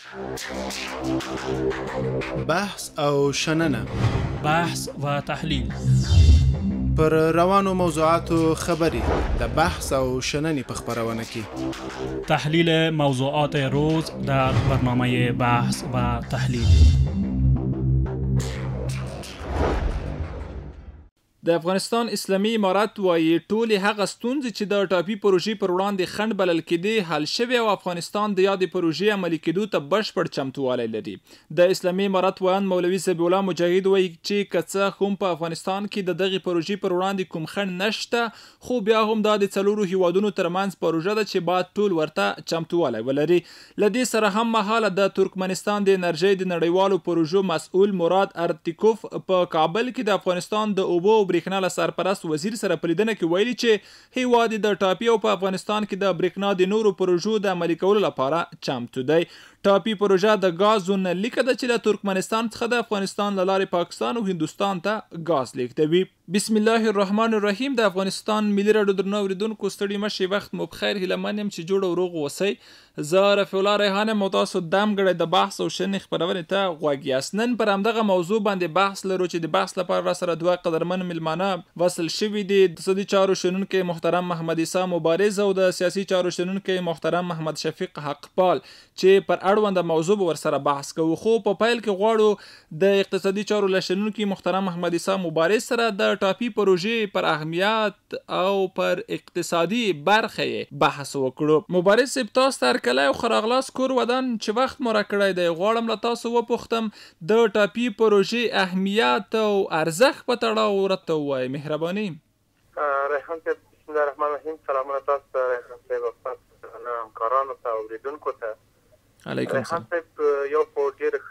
بحث او شننه، بحث و تحلیل پر روانو موضوعاتو خبری د بحث او شننې په خبرونه کې تحلیل موضوعات روز در برنامه بحث و تحلیل. د افغانستان اسلامي امارت وایي ټولې هغه ستونزې چې د ټاپي پروژې پر وړاندې خنډ بلل کېدې حل شوې او افغانستان د یادې پروژې عملي کېدو ته بشپړ چمتووالی لري. د اسلامي امارت ویاند مولوي ذبیح الله مجاهد وایي چې که څه هم په افغانستان کې د دغې پروژې پر وړاندې کوم خنډ نشته، خو بیا هم دا د څلورو هیوادونو ترمنځ پروژه ده چې باید ټول ورته چمتووالی ولري. له دې سره هم مهاله د ترکمنستان د انرژۍ د نړیوالو پروژو مسؤل مراد ارتیکوف په کابل کې د افغانستان د اوبو برېښنا له سرپرست وزیر سره په لیدنه کې ویلي چې هیواد د ټاپي او په افغانستان کې د برېښنا د نورو پروژو د عملي کولو لپاره چمتو دی. ټاپي پروژه د ګاز زون لیکه ده چې له ترکمنستان څخه د افغانستان له لارې پاکستان او هندوستان ته ګاز لیږدوي. بسم الله الرحمن الرحیم. د افغانستان ملي راډیو درنو اوریدونکو ستړي مشئ، وخت مو بخیر. هیله من یم چې جوړ او روغ اوسئ. زه رفیع الله ریحان یم او تاسو دم ګړی د بحث او شننې خپرونې ته غوږ یاست. نن پر همدغه موضوع باندې بحث لرو چې د بحث لپاره راسره دوه قدرمن مېلمانه وصل شوي دي. د اقتصادي چارو شنونکی محترم محمد عیسی مبارز او د سیاسي چارو شنونکی محترم محمد شفیق حقپال چې پر اړونده موضوع به ورسره بحث کوو. خو په پیل کې غواړو د اقتصادي چارو له شنونکي محترم محمد عیسی مبارز سره د ټاپي پروژې پر اهمیت او پر اقتصادي برخه بحث وکړو. مبارز صاحب، تاسو ته هرکلی او ښه راغلاست کور ودان چې وخت مو راکړی دی. غواړم له تاسو وپوښتم د ټاپي پروژې اهمیت او ارزښت په تړاو ورته ووایئ، مهرباني. ریحان صاحب، بسم الله الرحمن الرحیم. سلامونه تاسو ته، ریحان صاحب، او تاسو همکارانو ته او اوریدونکو ته. علیکم السلام. ریحان صاحب، یو خو ډېره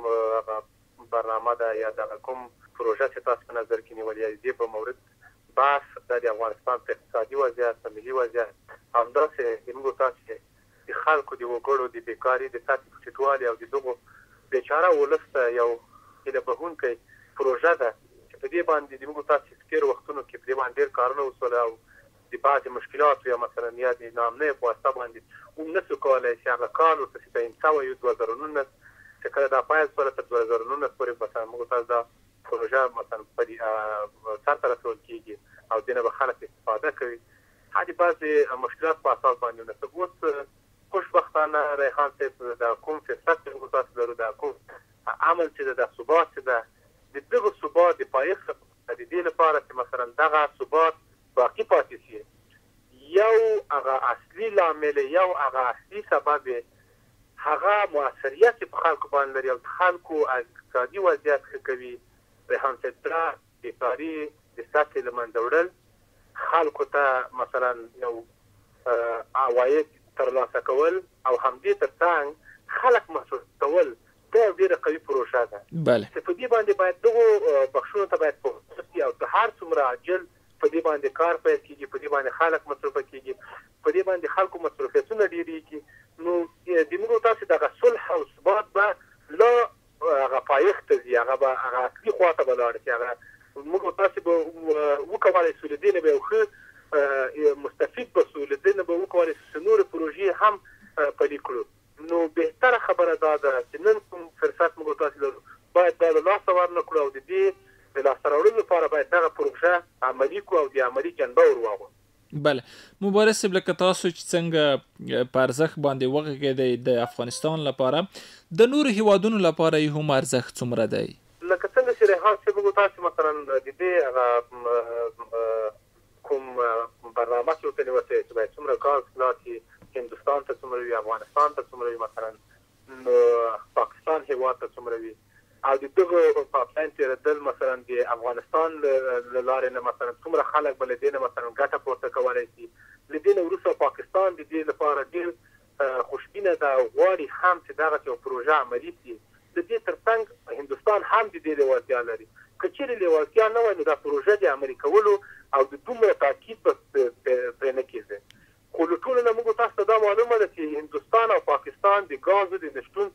ښه برنامه ده یا دغه کوم پروژه چې تاسو په نظر کې نیولې د دې په مورد بحث د افغانستان په اقتصادي وضعیت، په ملي وضعیت، همداسې زموږ تاسو چې د خلکو د وګړو د بیکاري د سطحې په ټیټوالي او د دغو بیچاره ولس ته یو هیله بښونکی پروژه ده چې په دې باندې زموږ تاسو چې تېرو وختونو کې په دې باندې ډېر کارونه وشول او د بعضې مشکلاتو یا مثلا یا د نامنۍ په واسطه باندې نسو کولی چې هغه کال ورته چې تعین شوی 2019 چې کله دا پیل شوله تر 2019 پورې مثلا موږ تاسو دا پروژه مثلا په سرته رسول کېږي او دې نه به خلک استفاده کوي. هغې بعضې مشکلات په اساس باندې ونسب. اوس خوشبختانه ریحان صاحب، د کوم فرصت چې موږ تاسو لرو، د کوم عمل چې د ثبات چې ده، د دغه ثبات د پایښت د دې لپاره چې مثلا دغه ثبات باقي پاتې شي، یو هغه اصلي لامل، یو هغه اصلي سبب هغه مؤثریت چې په خلکو باندې لري او د خلکو اقتصادي وضعیت ښه کوي. ریحان صاحب، دا بیکاري د سطحې له منځه وړل، خلکو ته مثلا یو عواید ترلاسه کول او همدې ترڅنګ خلک مصروف کول، دا یو ډېره قوي پروژه ده. بله، چې په دې باندې باید دغو بخشونو ته باید فوکس کړي او که هر څومره عاجل په دې باندې کار پیل کېږي، په دې باندې خلک مصروفه کېږي، په دې باندې خلکو مصروفیتونه ډېرېږي، نو زموږ تاسې دغه صلح او ثبات به لا هغه پایښت ته ځي، هغه به هغه اصلي خوا ته به لاړ شي. هغه موږ تاسې به وکولی شو له دې نه به یو ښه مستفید به شو، له دې نه به وکولی شو چې نورې پروژې هم پلي کړو. نو بهتره خبره دا ده چې نن کوم فرصت موږ تاسې لرو باید دا له لاسه ورنه کړو او د دې د لاسته راوړلو لپاره باید دغه پروژه عملي کړو او د عملي جنبه ور واغوندو. بله، مبارز صاحب، لکه تاسو چې څنګه په ارزښت باندې وغږېدئ د افغانستان لپاره، د نورو هیوادونو لپاره یې هم ارزښت څومره دی؟ لکه څنګه چې ریحان صاحب موږ تاسو مثلا د دې هغه کوم برنامه چې ورته نیوسئ چې باید څومره ګاز لاړ هندوستان ته څومره وي، افغانستان ته څومره وي، مثلا پاکستان هیواد ته څومره وي، او د دغه پایپلاین تېرېدل مثلا د افغانستان له لارې نه مثلا څومره خلک به له دې نه مثلا ګټه پورته کولی شي. له دې نه وروسته پاکستان د دې لپاره ډېر خوشبینه ده او غواړي هم چې دغه یو پروژه عملي شي. د دې ترڅنګ هندوستان هم د دې لېوالتیا لري. که چېرې لېوالتیا نه وای نو دا پروژه د عملي کولو او د دومره تاکید به پرې نه کېږي. خو له ټولو نه موږ تاسو ته دا معلومه ده چې هندوستان او پاکستان د ګازو د نشتون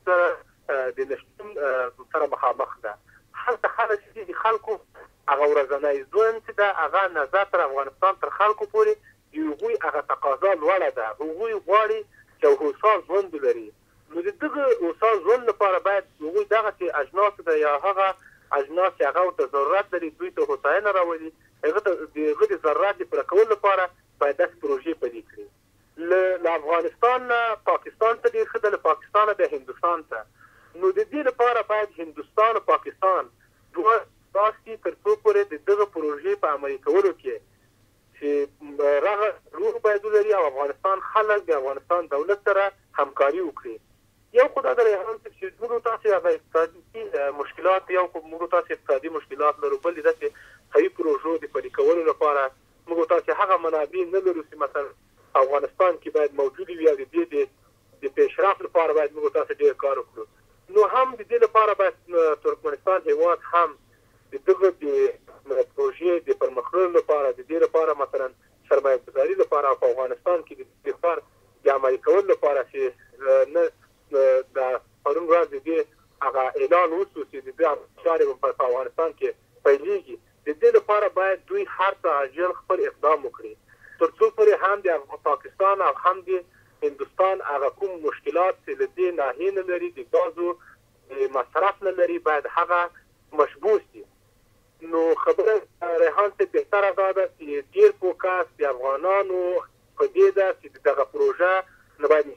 سره مخامخ ده. هلته خلک چې د خلکو هغه ورځنی ژوند چې ده هغه نظر تر افغانستان تر خلکو پورې د هغوی هغه تقاضا لوړه ده. هغوی غواړي چې یو هوسا ژوند ولري. نو د دغه اوسان ژوند لپاره باید هغوی دغسې اجناسو ته یا هغه اجناس چې هغه ورته ضرورت لري دوی ته هوساینه راولي هغه ته د هغه د ضرورت د پوره کولو لپاره باید داسې پروژې پلي کړي له افغانستان نه پاکستان ته ډېر ښه ده له پاکستانه بیا هندوستان ته نو د دې لپاره باید هندوستان او پاکستان دوه داسې تر څو پورې د دغه پروژې په عملي کولو کې چې رغه روح باید ولري او افغانستان خلک د افغانستان دولت سره همکاري وکړي یو خو دا د ریحان صاحب چې موږ تاسې هغه اقتصادي مشکلات یو خو موږ تاسې اقتصادي مشکلات لرو بل د داسې قوي پروژو د پلي کولو لپاره موږ تاسې هغه منابع نه لرو چې مثلا افغانستان کې باید موجود وي او د دې د پیشرفت لپاره باید موږ تاسې ډېر کار وکړو نو هم د دې لپاره باید ترکمنستان هېواد هم د دغه د پروژې د پرمخ وړلو لپاره د دې لپاره مثلا سرمایه ګذاري لپاره په افغانستان کې د دې کار د عملي کولو لپاره چې نه د پرون ورځ د دې هغه اعلان وشو چې د دې چارې په افغانستان کې پیلېږي د دې لپاره باید دوی هر څه عاجل خپل اقدام وکړي تر څو پورې هم د پاکستان او هم د هندوستان هغه کوم مشکلات چې له دې ناحیې نه لري د ګازو د مصرف نه لري باید هغه مشبوس دي نو خبره ریحان صاحب بهتره دا ده چې ډېر فوکس د افغانانو په دې ده چې دغه پروژه نه باید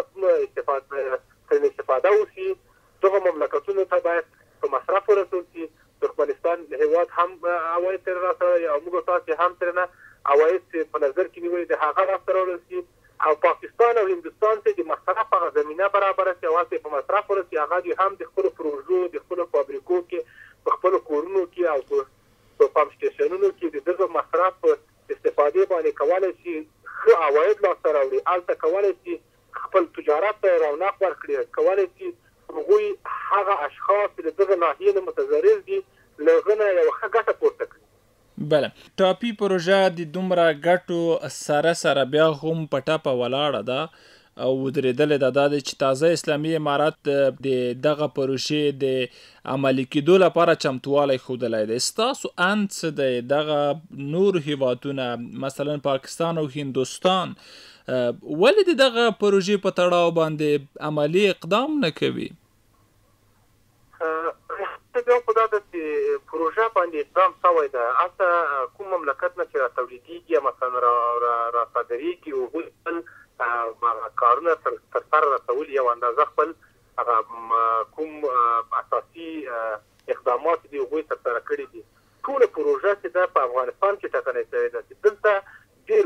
استفاده وشي دغه مملکتونو ته باید په مصرف ورسول شي ترکمنستان هېواد هم عواید ترې راسره او موږ تاسې هم ترېنه عواید چې په نظر کې نیولي د هغه راسره وړل شي او پاکستان او هندوستان ته د مصرف هغه زمینه برابره شي او هغه په مصرف ورسي هغه دوی هم د خپلو پروژو د خپلو فابریکو کې په خپلو کورونو کې او په پمپ سټیشنونو کې د دغه مصرف استفادې باندې کولی شي ښه عواید لاسته راوړي هلته کولی شي خپل تجارت ته رونق ورکړي کولی شي هغوی هغه اشخاص چې د دغه ناحیې نه متضرر دي له هغه نه یوه ښه ګټه پورته کړي بله ټاپي پروژه د دومره ګټو سره بیا هم په ټپه ولاړه ده او ودرېدلې ده دا دی چې تازه اسلامي امارت د دغه پروژې د عملي کېدو لپاره چمتوالی ښودلی دی ستاسو اند څه دی دغه نور هیوادونه مثلا پاکستان او هندوستان ولې د دغه پروژې په تړاو باندې عملي اقدام نه کوي بیا خو دا ده چې پروژه باندې اقدام شوی ده هلته کوم مملکت نه چې راتولیدېږي یا مثلا راصادرېږي هغوی خپل کارونه ترسره رسولي یو اندازه خپل کوم اساسي اقدامات دي هغوی ترسره کړي دي ټوله پروژه چې ده په افغانستان کې ټاکنې شوې ده چې دلته ډېر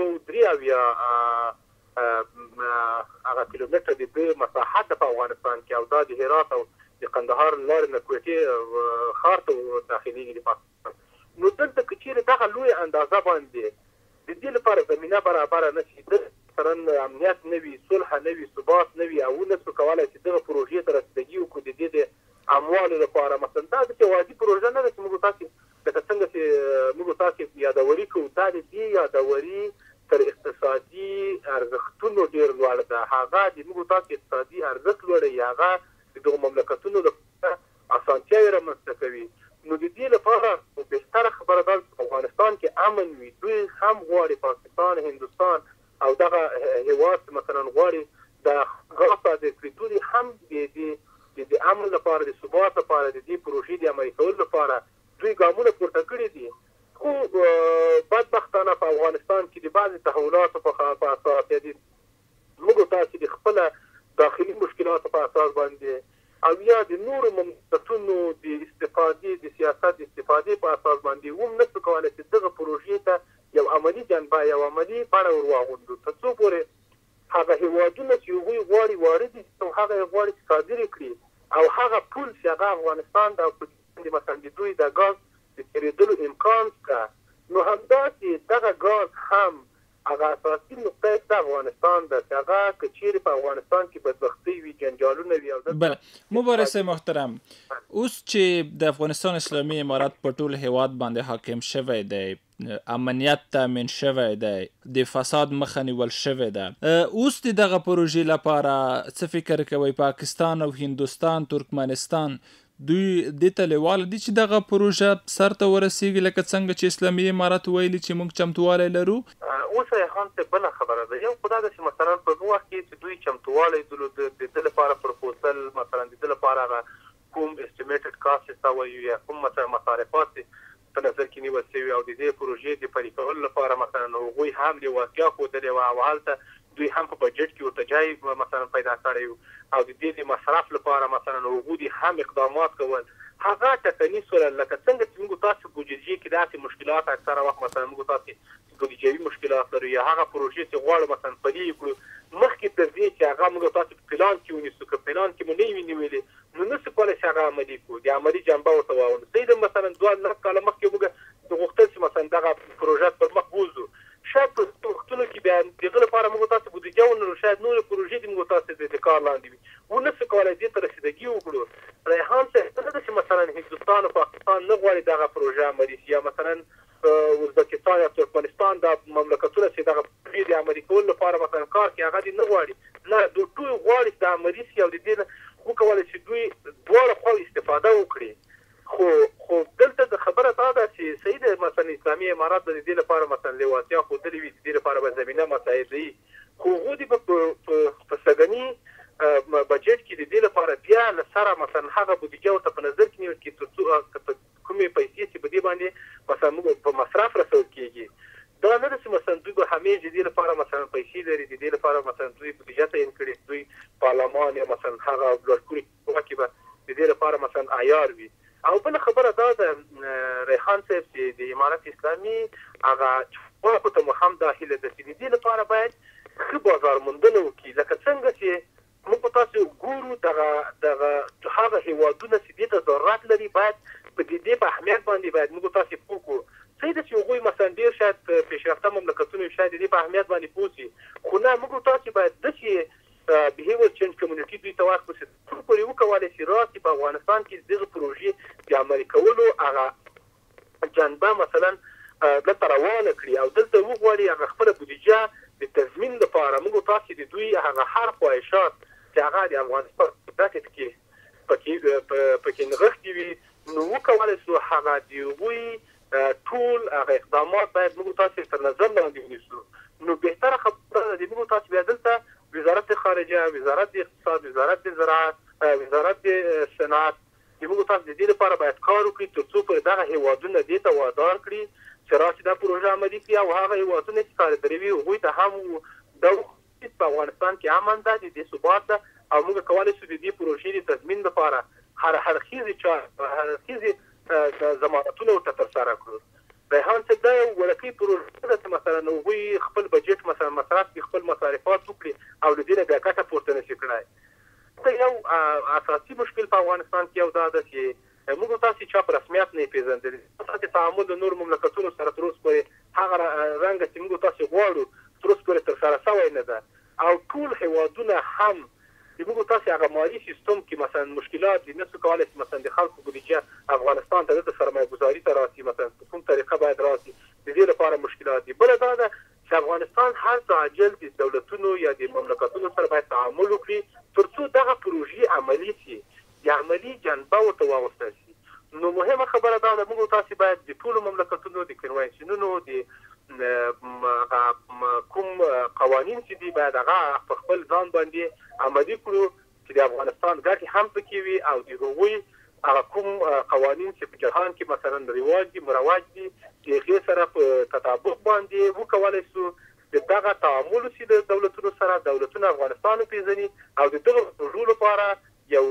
783 هغه کیلومتره د ده مساحت په افغانستان کې او دا د هرات او د قندهار لارې نه کوټې ښار ته داخلېږي د پاکستان نو دلته که چېرې دغه لویه اندازه باندې د دې لپاره زمینه برابره نه شي مثلا امنیت نه وي صلح نه وي ثبات نه وي او نه شو کولی چې دغه پروژې ته رسیدګي وکړو د دې د اموالو لپاره مثلا دا داسې وادي پروژه نه ده چې موږ تاسې لکه څنګه چې موږ تاسې یادوري کوو دا د دې یادوري تر اقتصادي ارزښتونو ډېر لوړ ده هغه د موږ تاسې اقتصادي ارزښت لوړوي هغه د دغو مملکتونو لپاره اسانتیاوې رامنځته کوي نو د دې لپاره بهتره خبره ده چې افغانستان کې امن وي دوی هم غواړي پاکستان هندوستان او دغه هېواد مثلا غواړي د غاز صادر کړي دوی هم د امن لپاره د ثبات لپاره د دې پروژې د عملي کولو لپاره دوی ګامونه پورته کړي دي خو بدبختانه په افغانستان کې د بعضې تحولاتو په اساس یا د موږ تاسې د خپله داخلي مشکلاتو په اساس باندې او یا د نورو مملکتونو د استفادې د سیاست د استفادې په اساس باندې هم نه شو کولی چې دغه پروژې ته یو عملي جنبه یو عملي بڼه ور واغوندو تر څو پورې هغه هېوادونه چې هغوی غواړي وارد او هغه یې غواړي چې صادرې کړي او هغه پول چې هغه افغانستان د مثلا د دوی د ګاز د تېرېدلو امکان شته نو همداسې دغه ګاز هم هغه اساسي نقطه د افغانستان ده چې هغه که چیرې په افغانستان کې بدبختي وي جنجالونه وي او بله مبارز محترم اوس چې د افغانستان اسلامي امارت په ټول هیواد باندې حاکم شوی دی امنیت تامین شوی دی د فساد مخه نیول شوی ده اوس دغه پروژې لپاره څه فکر کوئ پاکستان او هندوستان ترکمنستان دوی دې ته لیواله دي چې دغه پروژه سرته ورسیږي لکه څنګه چې اسلامي امارت ویلي چې موږ چمتووالی لرو؟ اوس ریحان صاحب بله خبره ده، یو خو دا ده چې مثلا په دغه وخت کې چې دوی چمتووالی درلود د دې لپاره پروپوزل مثلا د دې لپاره هغه کوم اسټیمیټډ کاسټ ته وایو یا کوم مثلا مصارفات په نظر کې نیول شوي او د دې پروژې د پلي کولو لپاره مثلا هغوی هم لېوالتیا ښودلې وه او هلته دوی هم په بجټ کې ورته جای مثلا پیدا کړی او د دې د مصرف لپاره مثلا هغوی هم اقدامات کول هغه ټکني سوله لکه څنګه چې موږ تاسو بودیجې کې داسې مشکلات اکثره وخت مثلا موږ تاسو بودیجوي مشکلات لرو یا هغه پروژې چې غواړو مثلا پلي کړو مخکې تر دې چې هغه موږ تاسو په پلان کې ونیسو که پلان کې مو نه وي نیولې نو نسو کولی چې هغه عملي کړو د عملي جنبه ورته واورو. صحیح مثلا 2 کاله مخکې موږ غوښتل چې مثلا دغه پروژه پر مخ بوځو، شاید په وختونو کې بیا دغه لپاره موږ تاسو بودیجه ونلرو، شاید نورې پروژې دې موږ تاسو د کار لاندې وي ونسو کولی دې ته رسیدګي وکړو. ریحان صاحب څه ده چې مثلا هندوستان او پاکستان نه غواړي دغه پروژه عملي شي یا مثلا ازبکستان یا ترکمنستان دا مملکتونه چې دغه پروژې د عملي کولو لپاره مثلا کار کوي هغه دې نه غواړي، نه دوی ټول غواړي چې د عملي شي او د دې نه وکولی چې دوی دواړه خواوې استفاده وکړي. خو دلته د خبره دا ده چې صحیح ده مثلا اسلامي امارات به د دې لپاره مثلا لېوالتیا ښودلې وي، د دې لپاره به زمینه مساعده وي، خو هغوی دې په سږني بجټ کې د دې لپاره بیا له سره مثلا هغه بودیجه ورته په نظر کې نیول کړي تر څو کومې پیسې چې په دې باندې مثلا موږ په مصرف رسول کېږي دا نه ده چې مثلا دوی به همیش د دې لپاره مثلا پیسې لري، د دې لپاره مثلا دوی بودیجه تعیین کړي، دوی پارلمان یا مثلا هغه لوړپوړي کې به د دې لپاره مثلا عیار وي. او بله خبره دا ده ریحان صاحب چې د امارت اسلامي هغه چارواکو ته مو هم دا هیله ده چې د دې لپاره باید ښه بازار موندنه وکړي، لکه څنګه چې موږ تاسو ګورو دغه هغه هېوادونه چې دې ته ضرورت لري باید په دې په اهمیت باندې باید موږ تاسو پوه کړو. صحیح ده چې هغوی مثلا ډېر شاید پیشرفته مملکتونه شاید د دې په اهمیت باندې پوه شي، خو نه موږ تاسو باید داسې بیهیویر چینج کمیونټي دوی ته ورکړو چې ټول پورې وکولی شي راسي په افغانستان کې دغه پروژې د عملي کولو هغه جنبه مثلا دلته روانه کړي او دلته وغواړي هغه خپله بودیجه د تضمین لپاره موږ تاسو د دوی هغه هر خواهشات چې هغه د افغانستان په براکټ کې پکې نغښتي وي نو وکولی شو هغه د هغوی ټول هغه اقدامات باید موږ تاسو تر نظر لاندې ونیسو. نو بهتره خبره ده د موږ تاسو بیا دلته وزارت خارجه، وزارت اقتصاد، وزارت زراعت، وزارت صنعت چې موږ تاسو د دې لپاره باید کار وکړي تر څو پر دغه هېوادونه دې ته وادار کړي چې راسي دا پروژه عملي کړي او هغه هېوادونه چې کارګري وي هغوی ته هم دا په افغانستان کې امن ده، د دې ثبات ده او موږ کولی شو د دې پروژې د تضمین لپاره هرخیزې ضمانتونه ورته ترسره کړو. ریحان صاحب دا یو ولکۍ پروژه ده چې مثلا هغوی خپل بجټ مثلا مصرف کړي، خپل مصارفات وکړي او له دې نه بیا ګټه پورته نشي کړی. یو اساسي مشکل په افغانستان کې یو دا ده چې موږ تاسو چا په رسمیت نه پیژندل، تاسو تعامل د نور مملکتونو سره تر اوسه پورې هغه رنګ چې موږ تاسو غواړو تر اوسه پورې ترسره شوی نه ده او ټول هېوادونه هم د موږ تاسو هغه مالي سیستم کې مثلا مشکلات دي، نسو کولی چې مثلا د خلکو بودیجه افغانستان ته د سرمایه ګذاري ته راسي، مثلا په کوم طریقه باید راسي، د دې لپاره مشکلات دي. بله دا ده چې افغانستان هر څه عاجل د دولتونو یا د مملکتونو سره باید تعامل وکړي تر څو دغه پروژې عملي شي، د عملي جنبه ورته واغوستل شي. نو مهمه خبره دا ده موږ تاسو باید د ټولو مملکتونو د کنوانسیونونو د کوم قوانین چې دي باید هغه په خپل ځان باندې عملي کړو چې د افغانستان ګټې هم پکې وي او د هغوی هغه کوم قوانین چې په جهان کې مثلا رواج دي مروج دي د هغې سره په تطابق باندې وکولی شو د دغه تعامل وشي د دولتونو سره، دولتونه افغانستان وپېژني او د دغه پروژو لپاره یو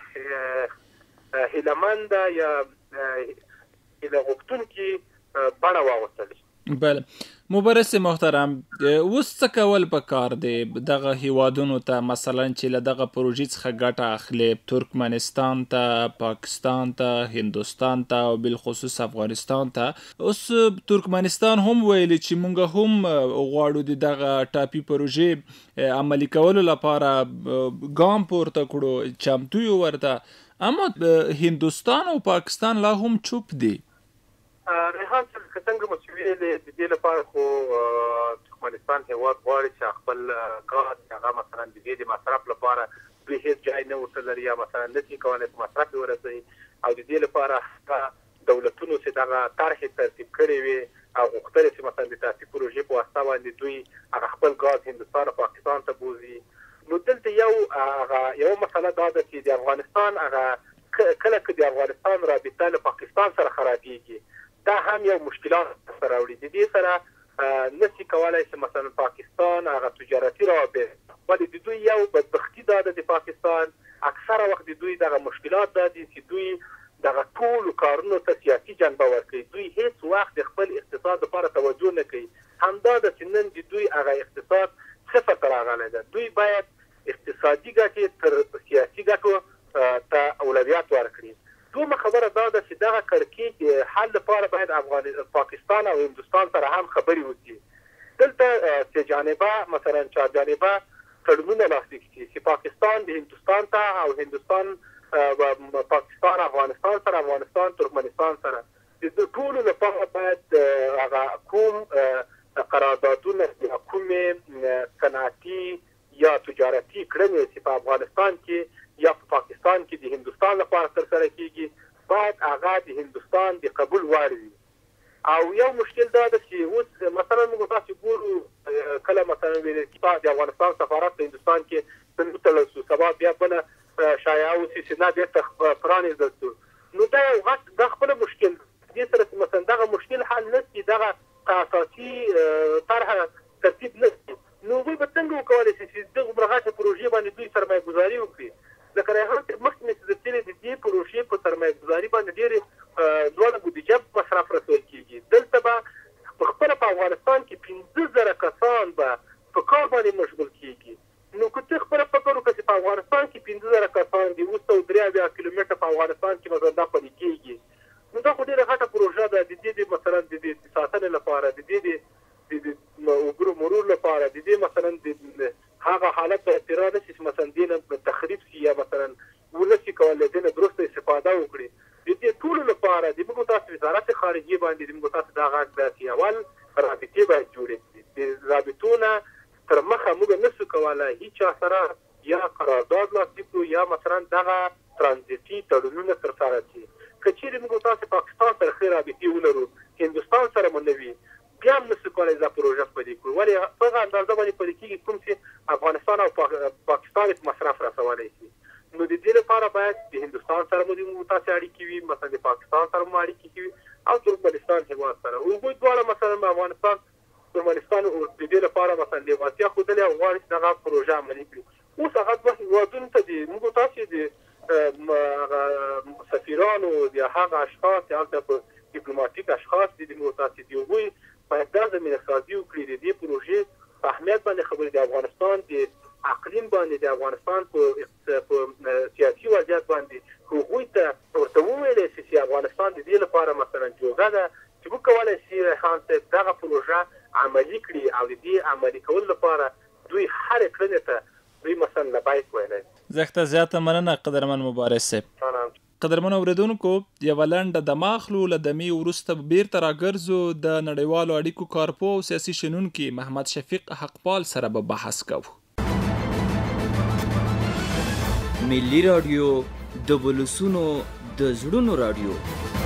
هیلهمنده یا هیله غوښتونکي بڼه واغوستل شي. بله مبارز محترم، اوس څه کول پکار دی دغه هیوادونو ته مثلا چې له دغه پروژې څخه ګټه اخلي، ترکمنستان ته، پاکستان ته، هندوستان ته او بالخصوص افغانستان ته؟ اوس ترکمنستان هم ویلي چې موږ هم غواړو د دغه ټاپي پروژې عملي کولو لپاره ګام پورته کړو، چمتو یو ورته، اما هندوستان او پاکستان لا هم چوپ دي. ریحان صاحب که څنګه مو چې ویلې د دې لپاره خو ترکمنستان هېواد غواړي چې خپل ګاز هغه مثلا د دې د مصرف لپاره دوی هیڅ ځای نه ورته لري یا مثلا نشي کولی په مصرف یې ورسوي او د دې لپاره دولتونو چې دغه طرحې ترتیب کړې وي او غوښتل چې مثلا د تاسیس پروژې په واسطه باندې دوی هغه خپل ګاز هندوستان او پاکستان ته بوزي. نو دلته یو مسله دا ده چې د افغانستان هغه کله که د افغانستان رابطه له پاکستان سره خرابېږي دا هم یو مشکلات سره راوړي. د دې سره نشي کولی چې مثلا پاکستان هغه تجارتي روابط ولې د دوی یو بدبختي دا ده د پاکستان اکثره وخت د دوی دغه مشکلات دا دي چې دوی دغه ټولو کارونو ته سیاسي جنبه ورکوي. دوی هیڅ وخت د خپل اقتصاد لپاره توجه نه کوي. همدا ده چې نن د دوی هغه اقتصاد صفر ته راغلی ده. دوی باید اقتصادي ګټې تر سیاسي ګټو ته اولویت ورکړي. دومره خبره دا ده چې دغه کړکېچ د حل لپاره باید پاکستان او هندوستان سره هم خبرې وشي. دلته سه جانبه مثلا چار جانبه تړونونه لاسلیک شي چې پاکستان د هندوستان ته او هندوستان پاکستان افغانستان سره افغانستان ترکمنستان سره د ټولو لپاره باید هغه کوم قراردادونه یا کومې صنعتي یا تجارتي کړنې چې په افغانستان کې یا په پاکستان کې د هندوستان لپاره ترسره کیږي باید هغه د هندوستان د قبول وړ وي. او یو مشکل دا ده چې اوس مثلا موږ تاسو ګورو کله مثلا ویل کېږي د افغانستان سفارت په هندوستان کې څنګه تړل شو سبا بیا بله شایعه اوسي چې نه بیرته پرانېږدل شو. نو دا یو غټ دا خپله مشکل دې سره مثلا دغه مشکل حل نه شي دغه اساسي طرحه ترتیب نه شي نو دوی به څنګه وکولی شي چې دغه غټه پروژې باندې دوی سرمایه ګزاري وکړي. لکه ریحان صاحب مخکې مې چې درتلې د دې پروژې په سرمایه ګزاري باندې ډېرې دواړه بودیجه مصرف رسول کېږي. دلته به په خپله په افغانستان کې 15,000 کسان به په کار باندې مشغول کېږي. نو که ته خپله فکر وکړه چې په افغانستان کې 15,000 کسان دي 283 کیلومتره په افغانستان کې مثلا دا پلي کېږي نو دا خو ډېره غټه پروژه ده د دې مثلا د ساتنې لپاره د دې د وګړو مرور لپاره د دې مثلا د هغه حالت به اعتراض شي چې مثلا دې نه تخریب شي یا مثلا ونشي کولی دې نه درسته استفاده وکړي. د دې ټولو لپاره د موږ تاسو وزارت خارجیه باندې د موږ تاسو دا غږ ده چې اول رابطې باید جوړې شي. د رابطو نه تر مخه موږ نشو کولی هیچ چا سره یا قرارداد لاسلیک کړو یا مثلا دغه ترانزیتي تړونونه ترسره شي. که چیرې موږ تاسو پاکستان سره ښې رابطې ولرو هندوستان سره مو نه وي بیا هم نشو کولی دا پروژه پلي کړو. ولې په هغه اندازه باندې پلي کېږي کوم چې افغانستان او پاکستان یې په مصرف رسولی شي. نو د دې لپاره باید د هندوستان سره مو تاسې اړیکې وي مثلا د پاکستان سره مو اړیکې وي او ترکمنستان هېواد سره هغوی دواړه مثلا افغانستان ترکمنستان د دې لپاره مثلا لیوالتیا ښودلې او غواړي چې دغه پروژه عملي کړي. اوس هغه دوه هېوادونو ته د موږ تاسې د سفیرانو د هغه اشخاص چې هلته په ډیپلوماتیک اشخاص دي د موږ تاسې د هغوی باید دا زمینه سازي وکړي د دې پروژې په اهمیت باندې خبرې د افغانستان د اقلیم باندې د افغانستان په سیاسي وضعیت باندې هغوی ته ورته وویلی شي چې افغانستان د دې لپاره مثلا جوګه ده چې موږ کولی شي ریحان صاحب دغه پروژه عملي کړي او د دې عملي کولو لپاره دوی هرې کړنې ته دوی مثلا لبیک ویلی. زه زیاته مننه قدرمن مبارز صاحب. قدرمن اوریدونکو یوه لنډه دمه اخلو له دمې وروسته بیرته راګرځو د نړیوالو اړیکو کارپوه او سیاسي شنونکي محمد شفیق حقپال سره به بحث کوو. ملي رادیو د ولسونو د زړونو رادیو.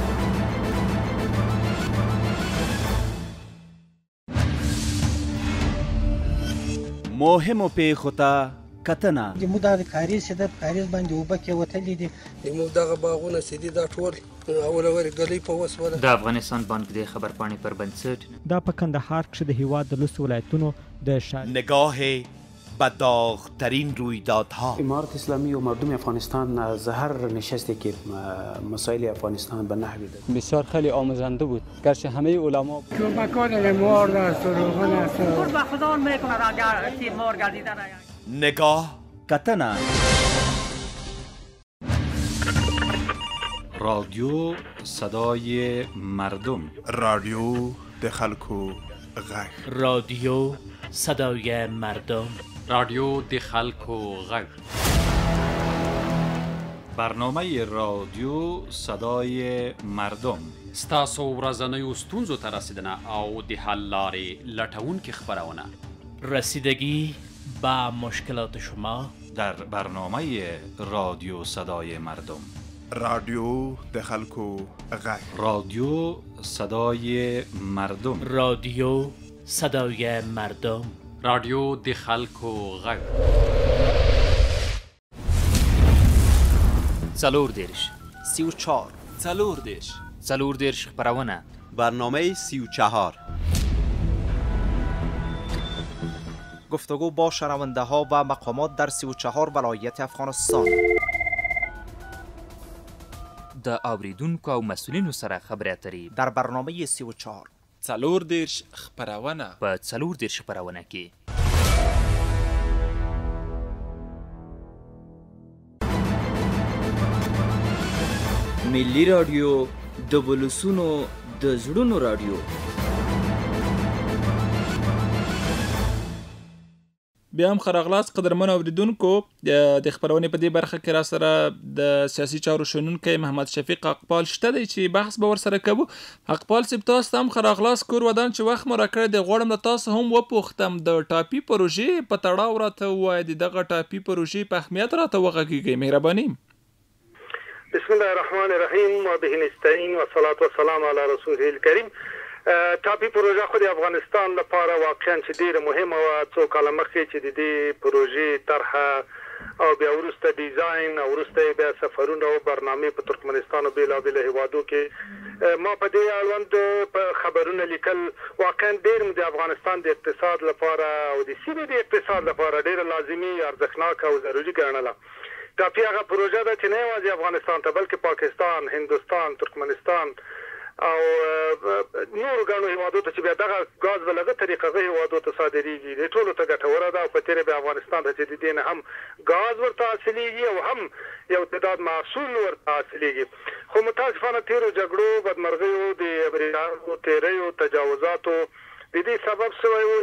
مهمو پیښو ته کتنه زموږ د کاریز چې د کاریز باندې اوبه کې وتلې دي زموږ دغه باغونه چې دي دا ټول اولوري ګلۍ په وس ولا د افغانستان بانک د خبرپاڼې پر بنسټ دا په کندهار کې د هیواد د لوس ولایتونو د نگاه به داغ‌ترین رویدادها. امارت اسلامی و مردم افغانستان از هر نشستی که مسائل افغانستان به نحوی داد بسیار خیلی آموزنده بود گرچه همه علما کمکان مار است و روغن است قرب خدا میکنه اگر مار گردیدن نگاه کتنه. رادیو صدای مردم. رادیو د خلکو غږ. رادیو صدای مردم. رادیو د خلکو غږ. برنامه رادیو صدای مردم ستاسو ورځنیو ستونزو ته رسیدنه او د حل لارې لټونکې خپرونه. رسیدگی به مشکلات شما در برنامه رادیو صدای مردم. رادیو د خلکو غږ. رادیو صدای مردم. رادیو صدای مردم. رادیو د خلکو غږ. څلور دیرش 34 څلور دیرش څلور دیرش خپرونه برنامه 34 گفتگو با شنونده ها و مقامات در 34 ولایت افغانستان. د اوریدونکو او مسؤلینو سره خبرې اترې در برنامه 34 څلور دیرش خپرونه په څلور دیرش خپرونه کې ملی رادیو د ولسونو د زړونو رادیو. بیا هم خراغلاس قدرمن اوریدونکو د خبرونې په دې برخه کې را سره د سیاسي چارو شنونکی محمد شفیق اقبال شته دی چې بحث به ورسره کوو. اقبال صاحب تاسو هم خراغلاس کور ودان چې وخت مو راکړی دی. غواړم له تاسو هم وپوښتم د ټاپي پروژې په تړاو راته ووایئ، د دغه ټاپي پروژې په اهمیت راته وغږیږئ مهرباني. بسم الله الرحمن الرحیم و به نستعین و صلات و سلام علی رسوله الکریم. ټاپي پروژه خو د افغانستان لپاره واقعا چې ډیره مهمه وه. څو کاله مخکې چې د دې پروژې طرحه او بیا وروسته ډیزاین او وروسته بیا سفرونه او برنامې په ترکمنستان او بېلابېلو هیوادو کې ما په دې اړوند په خبرونه لیکل. واقعا ډېر د افغانستان د اقتصاد لپاره او د سیمې د اقتصاد لپاره ډېره لازمي، ارزښتناکه او ضروري ګڼله. ټاپي هغه پروژه ده چې نه یوازې افغانستان ته بلکې پاکستان، هندوستان، ترکمنستان او نور ګڼو هیوادو ته چې بیا دغه ګاز په لږه طریقه هغه هیوادو ته صادریږي، د ټولو ته ګټوره ده. او په تېره بیا افغانستان ته چې د دې نه هم ګاز ورته حاصلېږي او هم یو تعداد محصول ورته حاصلېږي. خو متاسفانه تېرو جګړو، بدمرغیو، د امریکایانو تېریو، تجاوزاتو د دې سبب شوی و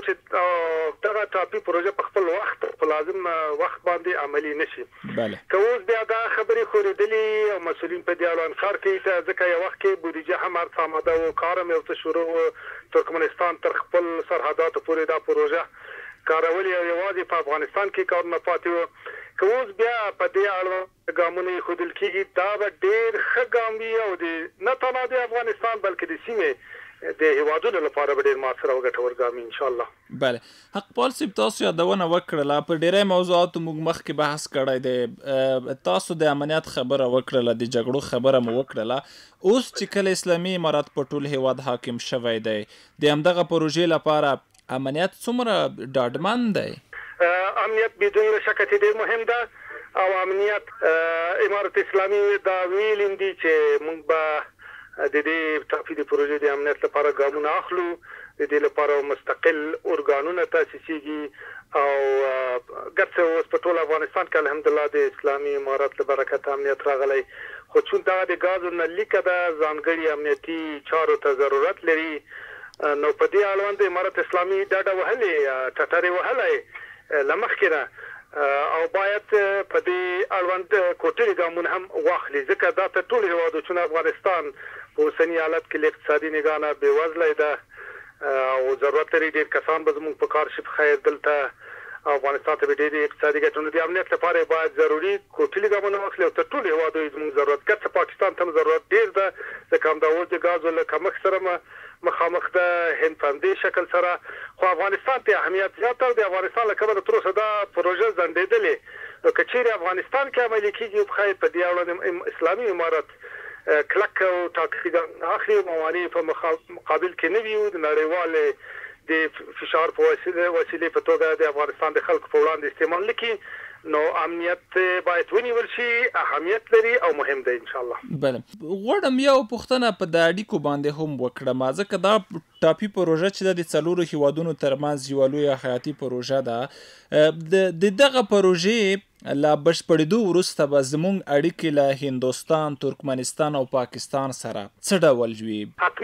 چې دغه ټاپي پروژه په خپل وخت په لازم وخت باندې عملي نشي. که اوس بیا دا خبرې خورېدلي او مسؤلین په دې اړه انکار کوي، ځکه یو وخت کې بودیجه هم هر څه آماده و، کار هم یو څه شروع و، ترکمنستان تر خپل سرحداتو پورې دا پروژه کارولې او یوازې په افغانستان کې کارونه پاتې وو. که اوس بیا په دې اړه ګامونه ایښودل کېږي، دا به ډېر ښه ګام وي او نه تنها د افغانستان بلکې د سیمې د هیوادونو لپاره به ډېر مؤثر او ګټور ګام انشاءالله. بله اقبال صاحب تاسو یادونه وکړله، په ډېری موضوعاتو موږ مخکې بحث کړی دی. تاسو د امنیت خبره وکړله، د جګړو خبره مو وکړله. اوس چې کله اسلامي امارات په ټول هیواد حاکم شوی دی، د همدغه پروژې لپاره امنیت څومره ډاډمن دی؟ امنیت بدون شک ډېر مهم ده او امنیت امارت اسلامي دا ویلي دي چې موږ به د دې ټاپي د پروژې د امنیت لپاره ګامونه اخلو، د دې لپاره مستقل ارګانونه تاسیسیږي او ګرڅه اوس په ټول افغانستان کې الحمدلله د اسلامي امارت له برکته امنیت راغلی. خو چون دغه د ګازو نه لیکه ده، ځانګړي امنیتي چارو ته ضرورت لري، نو په دې اړوند امارت اسلامي ډاډه وهلې، ټټرې وهلی له مخکې نه او باید په دې اړوند کوټري ګامونه هم واخلي، ځکه دا تر ټولو هیوادو چون افغانستان په اوسني حالت کې له اقتصادي نګاه نه بېوزلی ده او ضرورت لري ډېر کسان به زموږ په کار شي. په خیر دلته افغانستان ته به ډېرې اقتصادي ګټې د امنیت لپاره باید ضروري کوټلي ګامونه واخلي او تر ټولو هیوادو یې زموږ ضرورت، ګرڅه پاکستان ته هم ضرورت ډېر ده، ځکه همدا اوس د ګازو له کمښت سره مخامخ ده، هند په همدې شکل سره. خو افغانستان ته اهمیت زیات او د افغانستان له کبله تر اوسه دا پروژه ځنډېدلې. نو که چیرې افغانستان کې عملي کېږي په خیر په دې اړوند اسلامي امارت کلک او ټاکلي ګام اخلي، موانع په مقابل کې نه وي، د نړیوالې د فشار په وسیلې په توګه د افغانستان د خلکو په وړاندې استعمال نه کړي. نو امنیت باید ونیول شي، اهمیت لري او مهم دی انشاءالله. بله غواړم یو پوښتنه په د اړیکو باندې هم وکړم، ځکه دا ټاپي پروژه چې د څلورو هیوادونو ترمنځ یوه لویه حیاتي پروژه ده. د دغه پروژې له بشپړېدو وروسته به زموږ اړیکې له هندوستان، ترکمنستان او پاکستان سره څه ډول وي؟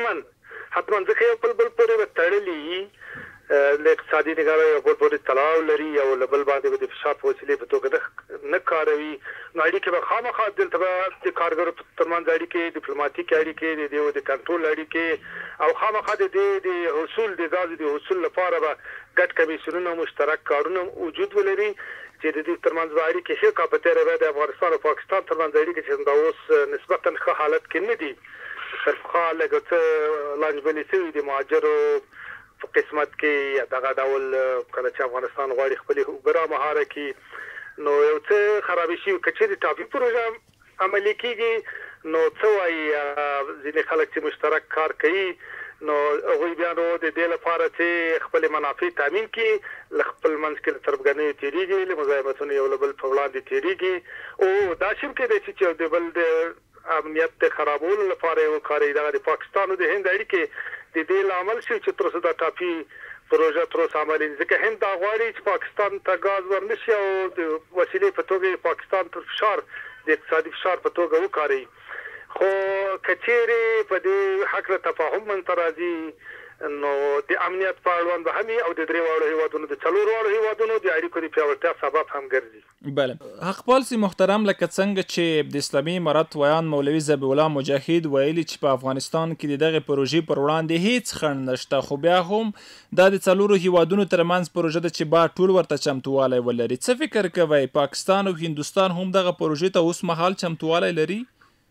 حتما ځکه یو بل پورې به تړلي له اقتصادي نګاه یو بل پورې تړاو لري او له بل باندې به د فشار په وسیلې په توګه نه کاروي. نو اړیکې به خامخا دلته به د کارګرو ترمنځ اړیکې، ډیپلوماتیک اړیکې، د کنټرول اړیکې او خامخا د دې د حصول د ګازو د حصول لپاره به ګډ کمیسیونونه، مشترک کارونه وجود ولري. چې د دوی ترمنځ به اړیکې ښه کا په تېره ورځ د افغانستان او پاکستان ترمنځ اړیکې چې دا اوس نسبتا ښه حالت کې نه دي تر پخوا لږ څه لانجمنې شوي دي مهاجرو په قسمت کې دغه ډول کله چې افغانستان غواړي خپلې اوبه رامهاره کړي نو یو څه خرابې شوي که چېرې ټاپي پروژه عملي کېږي نو څه وایي ځینې خلک چې مشترک کار کوي نو هغوی بیا نو د دې لپاره چې خپلې منافع تامین کړي له خپل منځ کې له تربګنیو تېرېږي له مزاحمتونو یو له بل په وړاندې تېرېږي او دا شی کېدای شي چې د بل د امنیت د خرابولو لپاره یې وکاروي دغه د پاکستان او د هند اړیکې د دې لامل شي چې تر اوسه دا ټاپي پروژه تر اوسه عملي ځکه هند دا غواړي چې پاکستان ته ګاز ورنشي او د وسیلې په توګه پاکستان تر فشار د اقتصادي فشار په توګه وکاروي خو کچېرې په دې حق له تفاهم منځته راځي نو د امنیت په اړوند به هم او د درې واړو هیوادونو د څلورو واړو هیوادونو د اړیکو د پیاوړتیا سبب هم ګرځي. بله حقپال سي محترم لکه څنګه چې د اسلامي امارت ویان مولوي ذبیح الله مجاهد ویلي چې په افغانستان کې د دغه پروژې پر وړاندې هیڅ خنډ نشته خو بیا هم دا د څلورو هیوادونو ترمنځ پروژه ده چې باید ټول ورته چمتووالی ولري. څه فکر کوئ پاکستان او هندوستان هم دغه پروژې ته اوس مهال چمتووالی لري؟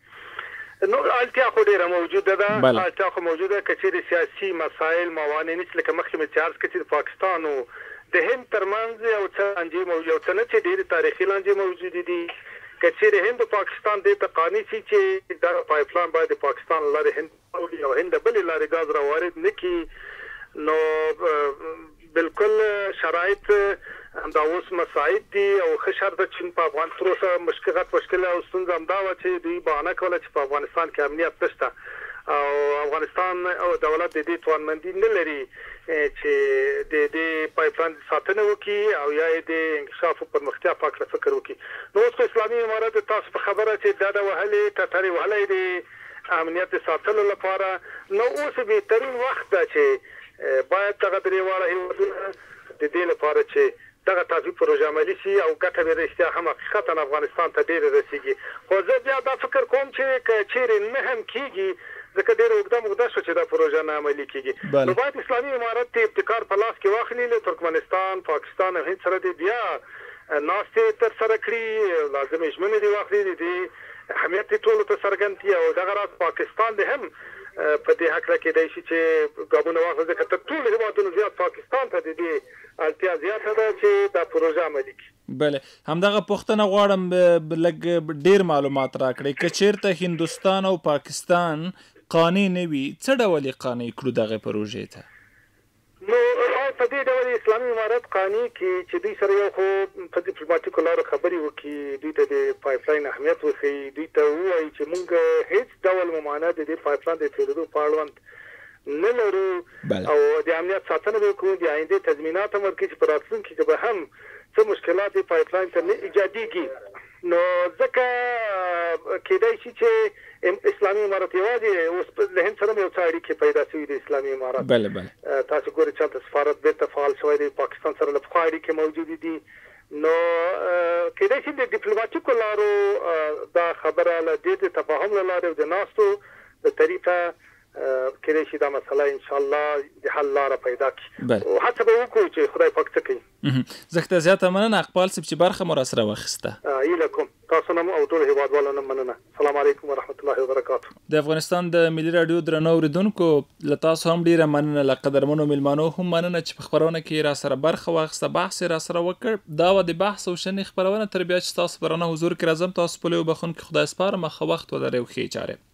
نو اړتیا خو ډېره موجوده ده اړتیا خو موجوده که چېرې سیاسي مسایل موانع نشي لکه مخکې مې چارج کړي چې د پاکستان او د هند ترمنځ یو څه لانجې موجود یو څه نه چې ډېرې تاریخي لانجې موجودې دي که چېرې هند او پاکستان دې ته قانع شي چې دغه پایپلاین باید د پاکستان له لارې هند راوړي او هند د بلې لارې ګاز راوارد نه کړي نو بالکل شرایط دا اوس مساعد دي او ښه شرط ده چې په افغان تر اوسه مشکل او ستونزه همدا وه چې دوی بهانه کوله چې په افغانستان کې امنیت نشته او افغانستان او دولت د دې توانمندي نه لري چې د دې پایپلاین ساتنه وکړي او یا د انکشاف او پرمختیا په اړه فکر وکړي. نو اوس په اسلامي امارت تاسو په خبره چې دا د وهلې ټټرې وهلی د امنیت د ساتلو لپاره نو اوس بهترین وخت ده چې باید دغه درې واړه هیوادونه د دې لپاره چې دغه ټاپي پروژه عملي شي او ګټه به رښتیا هم حقیقتا افغانستان ته ډېره رسېږي. خو زه بیا دا فکر کوم چې که چېرې نه هم کېږي ځکه ډېره اوږده موده شوه چې دا پروژه نه عملي کېږي نو باید اسلامي امارت ته ابتکار په لاس کې واخلي له ترکمنستان پاکستان او هند سره دې بیا ناستې ترسره کړي لازمې ژمنې دې واخلي دې اهمیت دې ټولو ته څرګند کړي او دغه راز پاکستان دې هم په دې حق کېدای شي چې ګامونه واخلي ځکه تر ټولو هیوادونو زیات پاکستان ته د دې اړتیا زیاته ده چې دا پروژه عملي کړي. بله همدغه پوښتنه غواړم لږ ډېر معلومات راکړئ که چېرته هندوستان او پاکستان قانع نه وي څه ډول یې قانع کړو دغه پروژې ته؟ نو په دې ډول اسلامي امارت قانع کړي چې دوی سره یو خو په ډیپلوماټیکو لارو خبرې وکړي دوی ته د پایپلاین اهمیت وښیي دوی ته ووایي چې موږ هیڅ ډول ممانعت د دې پایپلاین د تېرېدو په اړوند نه لرو او د امنیت ساتنه به وکړو د آینده تضمینات هم ورکړي چې په راتلونکي کې به هم څه مشکلات د پایپلاین ته نه ایجادېږي نو ځکه کېدای شي چې اسلامي امارت یوازې اوس له هند سره یو څه اړیکې پیدا شوي د اسلامي امارت تاسو ګورئ چې هلته سفارت بیرته فعال شوی دی پاکستان سره له پخوا اړیکې موجودې دي نو کېدای شي د ډیپلوماټیکو لارو دا خبره له دې د تفاهم له لارې او د ناستو د طریقه کېدای شي دا مسله انشاءالله د حل لاره پیدا کړي او هڅه به وکړو چې خدای پاک څه کوي. زه ښه زیاته مننه اقبال صاحب چې برخه مو راسره واخیسته. هیله کوم تاسو نه او ټول هیوادوالو نه مننه. السلام علیکم ورحمت الله وبرکاته. د افغانستان د ملي راډیو درنو اوریدونکو له تاسو هم ډیره مننه له قدرمنو میلمانو هم مننه چې په خپرونه کې راسره برخه واخیسته بحث راسره وکړ دا و د بحث او شنې خپرونه تر بیا چې تاسو برانه حضور کې راځم تاسو په لوی بخون کې خدای سپارم خو وخت ولرئ او ښې چارې